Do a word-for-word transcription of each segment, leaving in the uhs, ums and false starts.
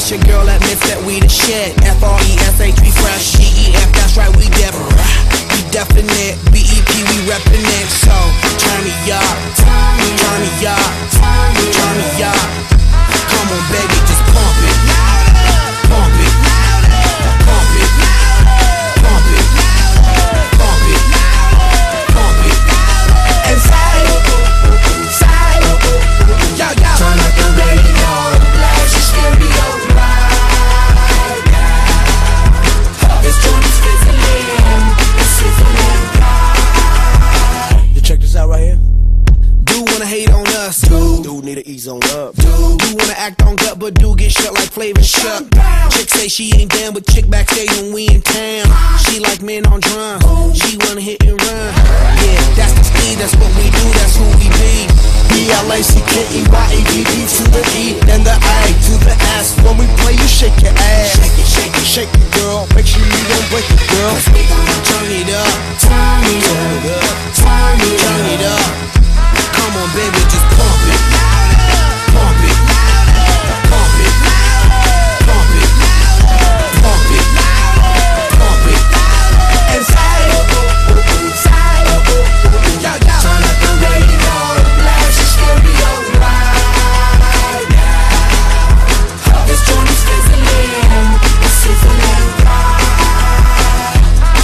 yes, your girl admits that we the shit. F R E S H, we fresh. G E F, that's right, we def. We definite. B E P, we reppin' it. So, turn me up, turn me up, turn me up. Come on, baby, just pump it, pump it, pump it, pump it, pump it, pump it. And side, side, yo, yo. Turn up the radio, blast your stereo right now. This joint is fizzling, it's sizzling right. You check this out right here. Dude wanna hate on us, dude. Dude need to ease on up. Dude, dude wanna act on gut, but dude get shut like Flavor Shut. Chick say she ain't down, but chick backstage when we in town. She like men on drum, she wanna hit and run. Yeah, that's the speed, that's what we do, that's who we be. B L A C K E Y E D D to the E and the A to the S. When we play, you shake your ass. Shake it, shake it, shake it, girl. Make sure you don't break it, girl. Turn it up, turn it up, turn it up, turn it up. Come on, baby, just pump it, pump it, pump it, pump it, pump it, pump it. And side, side, yo, yo. Turn up the radio, blast your stereo right now. This joint is fizzling, it's sizzling right.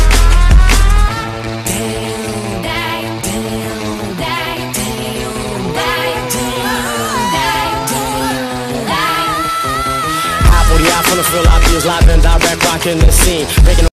Damn, damn, damn, damn, damn, damn, damn. High forty-five from the Philadelphia's live and direct, rocking the scene. Breaking